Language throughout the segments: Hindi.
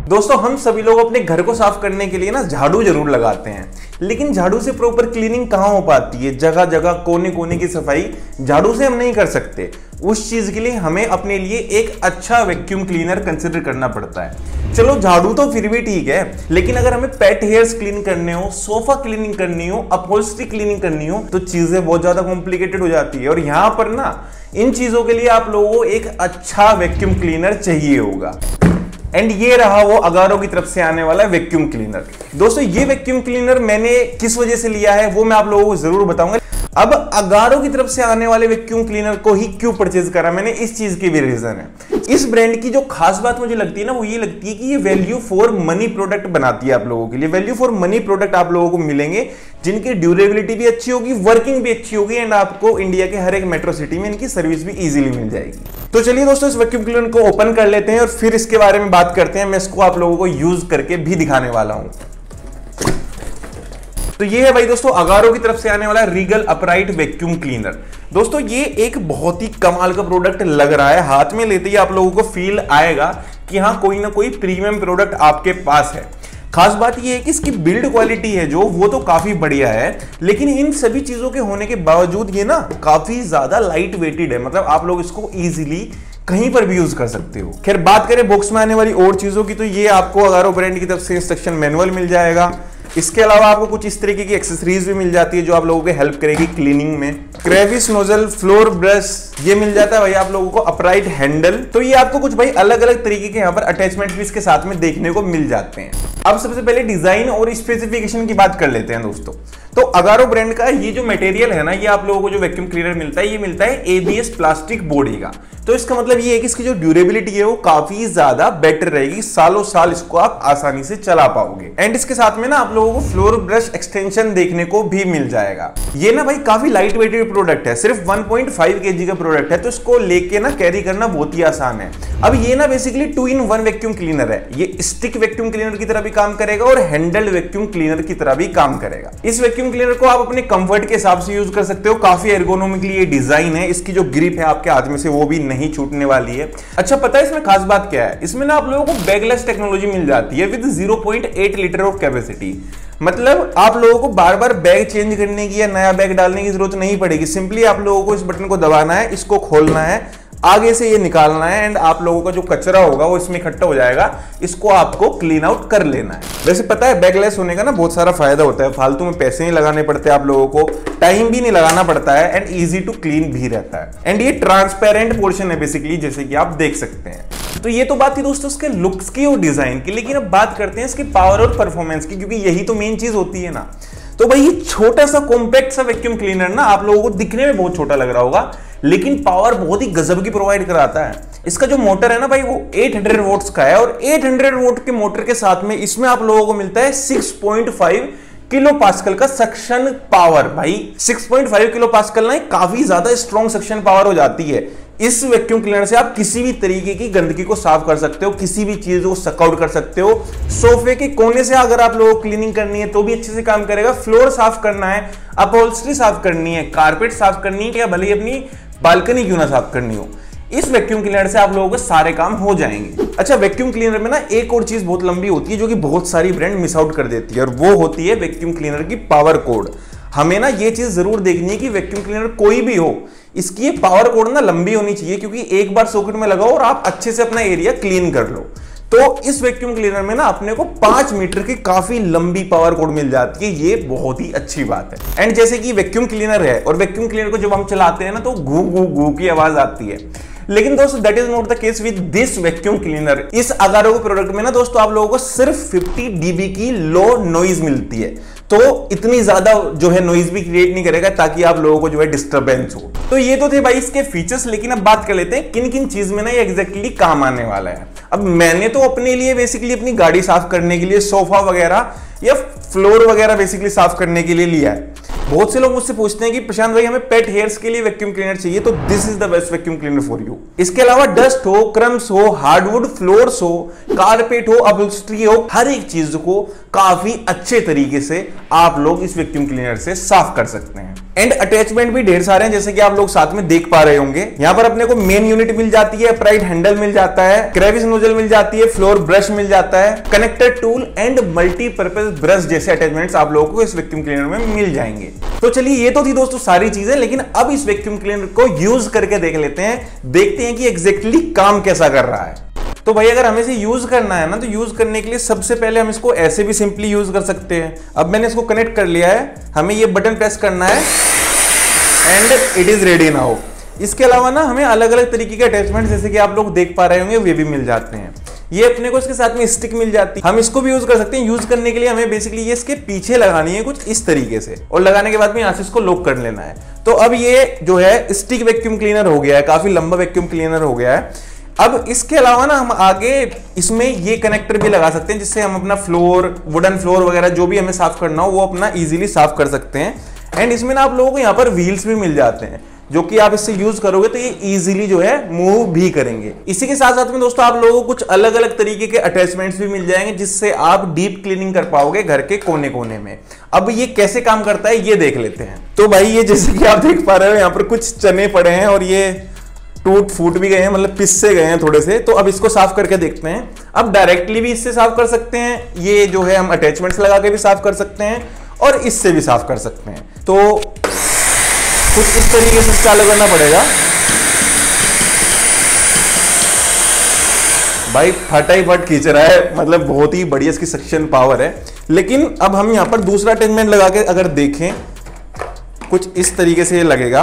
दोस्तों हम सभी लोग अपने घर को साफ करने के लिए ना झाड़ू जरूर लगाते हैं, लेकिन झाड़ू से प्रॉपर क्लीनिंग कहाँ हो पाती है। जगह जगह कोने कोने की सफाई झाड़ू से हम नहीं कर सकते। उस चीज के लिए हमें अपने लिए एक अच्छा वैक्यूम क्लीनर कंसिडर करना पड़ता है। चलो झाड़ू तो फिर भी ठीक है, लेकिन अगर हमें पेट हेयर्स क्लीन करने हो, सोफा क्लीनिंग करनी हो, अपहोल्स्ट्री क्लीनिंग करनी हो, तो चीजें बहुत ज्यादा कॉम्प्लिकेटेड हो जाती है। और यहाँ पर ना इन चीजों के लिए आप लोगों को एक अच्छा वैक्यूम क्लीनर चाहिए होगा। एंड ये रहा वो अगारो की तरफ से आने वाला वैक्यूम क्लीनर। दोस्तों ये वैक्यूम क्लीनर मैंने किस वजह से लिया है वो मैं आप लोगों को जरूर बताऊंगा। अब अगारो की तरफ से आने वाले वैक्यूम क्लीनर को ही क्यों परचेज करा मैंने, इस चीज की भी रीजन है। इस ब्रांड की जो खास बात मुझे लगती है ना, वो ये लगती है कि ये वैल्यू फॉर मनी प्रोडक्ट बनाती है आप लोगों के लिए। वैल्यू फॉर मनी प्रोडक्ट आप लोगों को मिलेंगे जिनकी ड्यूरेबिलिटी भी अच्छी होगी, वर्किंग भी अच्छी होगी, एंड आपको इंडिया के हर एक मेट्रो सिटी में इनकी सर्विस भी इजीली मिल जाएगी। तो चलिए दोस्तों इस वैक्यूम क्लीनर को ओपन कर लेते हैं और फिर इसके बारे में बात करते हैं। मैं इसको आप लोगों को यूज करके भी दिखाने वाला हूं। तो ये है भाई दोस्तों अगारो की तरफ से आने वाला रीगल अपराइट वैक्यूम क्लीनर। दोस्तों ये एक बहुत ही कमाल का प्रोडक्ट लग रहा है। हाथ में लेते ही आप लोगों को फील आएगा कि हाँ कोई ना कोई प्रीमियम प्रोडक्ट आपके पास है। खास बात ये है कि इसकी बिल्ड क्वालिटी है जो वो तो काफी बढ़िया है, लेकिन इन सभी चीजों के होने के बावजूद ये ना काफी ज्यादा लाइट वेटेड है। मतलब आप लोग इसको इजीली कहीं पर भी यूज कर सकते हो। खैर बात करें बॉक्स में आने वाली और चीजों की, तो ये आपको अगारो ब्रांड की तरफ से इंस्ट्रक्शन मैनुअल मिल जाएगा। इसके अलावा आपको कुछ इस तरीके की एक्सेसरीज भी मिल जाती है जो आप लोगों को हेल्प करेगी क्लीनिंग में। क्रेविस नोजल, फ्लोर ब्रश, ये मिल जाता है भाई आप लोगों को। अपराइट हैंडल, तो ये आपको कुछ भाई अलग अलग तरीके के यहाँ पर अटैचमेंट भी इसके साथ में देखने को मिल जाते हैं। अब सबसे पहले डिजाइन और स्पेसिफिकेशन की बात कर लेते हैं दोस्तों। तो अगारो ब्रांड का ये जो मटेरियल है ना, ये आप लोगों को जो वैक्यूम क्लीनर मिलता है ये मिलता है एबीएस प्लास्टिक बॉडी का। तो इसका मतलब ये है कि इसकी जो ड्यूरेबिलिटी है वो काफी ज्यादा बेटर रहेगी। सालों साल इसको आप आसानी से चला पाओगे। एंड इसके साथ में ना आप लोगों को फ्लोर ब्रश एक्सटेंशन देखने को भी मिल जाएगा। ये ना भाई काफी लाइट वेटेड प्रोडक्ट है, सिर्फ 1.5 kg का प्रोडक्ट है, तो इसको लेके ना कैरी करना बहुत ही आसान है। अब ये ना बेसिकली 2-in-1 वैक्यूम क्लीनर है। ये स्टिक वैक्यूम क्लीनर की तरह भी काम करेगा और हैंडल्ड वैक्यूम क्लीनर की तरह भी काम करेगा। इस वैक्यूम क्लीनर को आप अपने कंफर्ट के हिसाब से यूज कर सकते हो। काफी एर्गोनॉमिकली ये डिजाइन है। इसकी जो ग्रिप है आपके हाथ में से वो भी नहीं छूटने वाली है। अच्छा पता है इसमें खास बात क्या है, इसमें ना आप लोगों को बैगलेस टेक्नोलॉजी मिल जाती है विद 0.8 लीटर ऑफ कैपेसिटी। मतलब आप लोगों को बार बार बैग चेंज करने की या नया बैग डालने की जरूरत नहीं पड़ेगी। सिंपली आप लोगों को इस बटन को दबाना है, इसको खोलना है, आगे से ये निकालना है, एंड आप लोगों का जो कचरा होगा वो इसमें इकट्ठा हो जाएगा। इसको आपको क्लीन आउट कर लेना है। वैसे पता है बैगलेस होने का ना बहुत सारा फायदा होता है। फालतू में पैसे नहीं लगाने पड़ते आप लोगों को, टाइम भी नहीं लगाना पड़ता है, एंड इजी टू क्लीन भी रहता है। एंड ये ट्रांसपेरेंट पोर्शन है बेसिकली, जैसे कि आप देख सकते हैं। तो ये तो बात थी दोस्तों इसके लुक्स की और डिजाइन की, लेकिन अब बात करते हैं इसकी पावर और परफॉर्मेंस की, क्योंकि यही तो मेन चीज होती है ना। तो भाई ये छोटा सा कॉम्पैक्ट सा वैक्यूम क्लीनर ना आप लोगों को दिखने में बहुत छोटा लग रहा होगा, लेकिन पावर बहुत ही गजब की प्रोवाइड कराता है। इसका जो मोटर है ना भाई वो 800 वोल्ट्स का है, और 800 वोल्ट के मोटर के साथ में इसमें आप लोगों को मिलता है 6.5 किलो पास्कल का सक्शन पावर। भाई 6.5 किलो पास्कल ना काफी ज्यादा स्ट्रॉन्ग सक्शन पावर हो जाती है। इस वैक्यूम क्लीनर से आप किसी भी तरीके की गंदगी को साफ कर सकते हो, किसी भी चीज को सक आउट कर सकते हो। सोफे के कोने से अगर आप लोगों को क्लीनिंग करनी है तो भी अच्छे से काम करेगा। फ्लोर साफ करना है, अपहोल्स्ट्री साफ करनी है, कारपेट साफ करनी है, या भले ही अपनी बालकनी क्यों ना साफ करनी हो, इस वैक्यूम क्लीनर से आप लोगों को सारे काम हो जाएंगे। अच्छा वैक्यूम क्लीनर में ना एक और चीज बहुत लंबी होती है जो कि बहुत सारी ब्रांड मिस आउट कर देती है, और वो होती है वैक्यूम क्लीनर की पावर कोड। हमें ना ये चीज जरूर देखनी है कि वैक्यूम क्लीनर कोई भी हो, इसकी ये पावर कोड ना लंबी होनी चाहिए, क्योंकि एक बार सॉकेट में लगाओ और आप अच्छे से अपना एरिया क्लीन कर लो। तो इस वैक्यूम क्लीनर में ना अपने को 5 मीटर की काफी लंबी पावर कोड मिल जाती है। ये बहुत ही अच्छी बात है। एंड जैसे कि वैक्यूम क्लीनर है, और वैक्यूम क्लीनर को जब हम चलाते हैं ना तो घू घू घू की आवाज आती है, लेकिन दोस्तों that is not the case with this vacuum cleaner. इस अगारो प्रोडक्ट में ना दोस्तों आप लोगों को सिर्फ 50 dB की लो नॉइज मिलती है। तो इतनी ज्यादा जो है नॉइज भी क्रिएट नहीं करेगा ताकि आप लोगों को जो है डिस्टरबेंस हो। तो ये तो थे भाई इसके फीचर्स, लेकिन अब बात कर लेते हैं किन किन चीज में ना ये एग्जैक्टली काम आने वाला है। अब मैंने तो अपने लिए बेसिकली अपनी गाड़ी साफ करने के लिए सोफा वगैरह या फ्लोर वगैरह बेसिकली साफ करने के लिए लिया है, बहुत से लोग मुझसे पूछते हैं कि प्रशांत भाई हमें पेट हेयर्स के लिए वैक्यूम क्लीनर चाहिए, तो this is the best vacuum cleaner for you. इसके अलावा डस्ट हो, क्रम्स हो, हार्डवुड फ्लोर्स हो, कारपेट हो, अपहोल्स्ट्री हो, हर एक चीज को काफी अच्छे तरीके से आप लोग इस वैक्यूम क्लीनर से साफ कर सकते हैं। एंड अटैचमेंट भी ढेर सारे हैं, जैसे कि आप लोग साथ में देख पा रहे होंगे। यहाँ पर अपने को मेन यूनिट मिल जाती है, अपराइट हैंडल मिल जाता है, क्रेविस नोजल मिल जाती है, फ्लोर ब्रश मिल जाता है, connector tool and multipurpose brush जैसे अटैचमेंट्स आप लोगों को इस वैक्यूम क्लीनर में मिल जाएंगे। तो चलिए ये तो थी दोस्तों सारी चीजें, लेकिन अब इस वैक्यूम क्लीनर को यूज करके देख लेते हैं, देखते हैं कि एग्जैक्टली काम कैसा कर रहा है। तो भाई अगर हमें इसे यूज करना है ना, तो यूज करने के लिए सबसे पहले हम इसको ऐसे भी सिंपली यूज कर सकते हैं। अब मैंने इसको कनेक्ट कर लिया है, हमें ये बटन प्रेस करना है and it is ready now. इसके अलावा ना हमें अलग अलग तरीके के अटैचमेंट जैसे कि आप लोग देख पा रहे होंगे वे भी मिल जाते हैं। ये अपने को इसके साथ में स्टिक मिल जाती है, हम इसको भी यूज कर सकते हैं। यूज करने के लिए हमें बेसिकली ये इसके पीछे लगानी है कुछ इस तरीके से, और लगाने के बाद में यहाँ से इसको लॉक कर लेना है। तो अब ये जो है स्टिक वैक्यूम क्लीनर हो गया है, काफी लंबा वैक्यूम क्लीनर हो गया है। अब इसके अलावा ना हम आगे इसमें ये कनेक्टर भी लगा सकते हैं, जिससे हम अपना फ्लोर, वुडन फ्लोर वगैरह जो भी हमें साफ करना हो वो अपना इजीली साफ कर सकते हैं। एंड इसमें ना आप लोगों को यहाँ पर व्हील्स भी मिल जाते हैं, जो कि आप इससे यूज करोगे तो ये इजीली जो है मूव भी करेंगे। इसी के साथ साथ में दोस्तों आप लोगों को कुछ अलग अलग तरीके के अटैचमेंट्स भी मिल जाएंगे, जिससे आप डीप क्लीनिंग कर पाओगे घर के कोने कोने में। अब ये कैसे काम करता है ये देख लेते हैं। तो भाई ये जैसे कि आप देख पा रहे हो यहाँ पर कुछ चने पड़े हैं और ये टूट फूट भी गए हैं, मतलब पिससे गए हैं थोड़े से। तो अब इसको साफ करके देखते हैं। अब डायरेक्टली भी इससे साफ कर सकते हैं, ये जो है हम अटैचमेंट्स लगा के भी साफ कर सकते हैं, और इससे भी साफ कर सकते हैं। तो कुछ इस तरीके से चालू करना पड़ेगा। भाई फटा ही फट खींच रहा है, मतलब बहुत ही बढ़िया इसकी सक्शन पावर है। लेकिन अब हम यहां पर दूसरा अटैचमेंट लगा के अगर देखें, कुछ इस तरीके से ये लगेगा।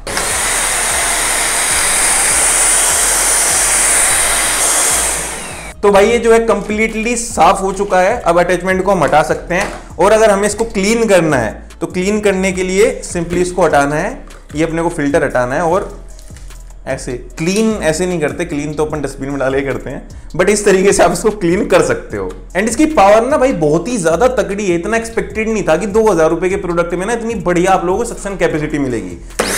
तो भाई ये जो है कंप्लीटली साफ हो चुका है। अब अटैचमेंट को हम हटा सकते हैं, और अगर हमें इसको क्लीन करना है तो क्लीन करने के लिए सिंपली इसको हटाना है, ये अपने को फिल्टर हटाना है, और ऐसे क्लीन ऐसे नहीं करते, क्लीन तो अपन डस्टबिन में डाले करते हैं, बट इस तरीके से आप इसको क्लीन कर सकते हो। एंड इसकी पावर ना भाई बहुत ही ज्यादा तगड़ी है, इतना एक्सपेक्टेड नहीं था कि 2000 रुपए के प्रोडक्ट में ना इतनी बढ़िया आप लोगों को सक्शन कैपेसिटी मिलेगी।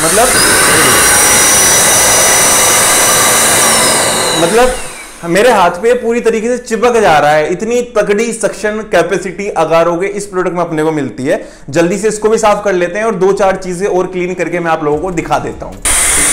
मतलब मेरे हाथ पे पूरी तरीके से चिपक जा रहा है, इतनी तगड़ी सक्शन कैपेसिटी अगारो के इस प्रोडक्ट में अपने को मिलती है। जल्दी से इसको भी साफ कर लेते हैं और 2-4 चीजें और क्लीन करके मैं आप लोगों को दिखा देता हूं।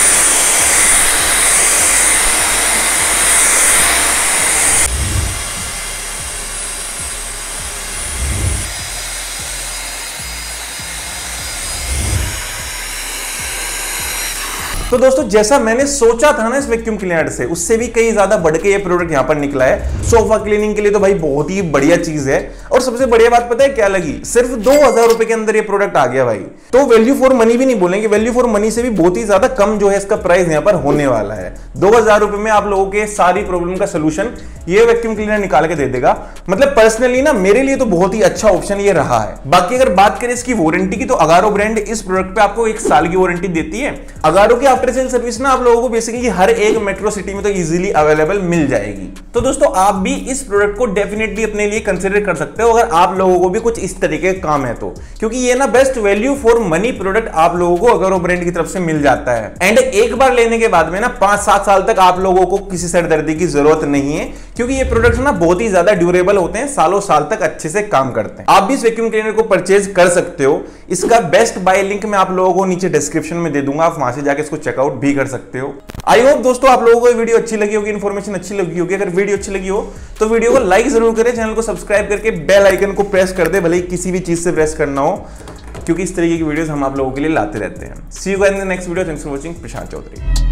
तो दोस्तों जैसा मैंने सोचा था ना इस वैक्यूम क्लीनर से, उससे भी कहीं ज्यादा बढ़ के ये प्रोडक्ट यहां पर निकला है। सोफा क्लीनिंग के लिए तो भाई बहुत ही बढ़िया चीज है। और सबसे बढ़िया बात पता है क्या लगी, सिर्फ 2000 रुपए के अंदर ये प्रोडक्ट आ गया भाई। तो वैल्यू फॉर मनी भी नहीं बोलेंगे, वैल्यू फॉर मनी से भी बहुत ही ज्यादा कम जो है इसका प्राइस यहां पर होने वाला है। 2000 रुपए में आप लोगों के सारी प्रॉब्लम का सोल्यूशन ये वैक्यूम क्लीनर निकाल के दे देगा। मतलब पर्सनली ना मेरे लिए तो बहुत ही अच्छा ऑप्शन ये रहा है। बाकी अगर बात करें इसकी वारंटी की, तो अगारो ब्रांड इस प्रोडक्ट पे आपको 1 साल की वारंटी देती है। अगारो की आफ्टर सेल सर्विस ना आप लोगों को बेसिकली हर एक मेट्रो सिटी में तो इजीली अवेलेबल मिल जाएगी। तो दोस्तों आप भी इस प्रोडक्ट को डेफिनेटली अपने लिए कंसीडर कर सकते हो, अगर आप लोगों को भी कुछ इस तरीके का काम है तो, क्योंकि ये ना best value for money product आप लोगों को अगारो ब्रांड की तरफ से मिल जाता है। एंड एक बार लेने के बाद में ना 5-7 साल तक आप लोगों को किसी सरदर्दी की जरूरत नहीं है, क्योंकि ये प्रोडक्ट ना बहुत ही ज्यादा ड्यूरेबल होते हैं, सालों साल तक अच्छे से काम करते हैं। आप भी इस वैक्यूम क्लीनर को परचेज कर सकते हो। इसका बेस्ट बाय लिंक मैं आप लोगों को नीचे डिस्क्रिप्शन में दे दूंगा, आप वहां से जाके इसको चेकआउट भी कर सकते हो। आई होप दोस्तों आप लोगों को ये वीडियो अच्छी लगी होगी, इन्फॉर्मेशन अच्छी लगी होगी। अगर वीडियो अच्छी लगी हो तो वीडियो को लाइक जरूर करें, चैनल को सब्सक्राइब करके बेल आइकन को प्रेस कर दे, भले ही किसी भी चीज से प्रेस करना हो, क्योंकि इस तरीके की वीडियोस हम आप लोगों के लिए लाते रहते हैं। See you guys in the next video. Thanks for watching. Prashant Chaudhary.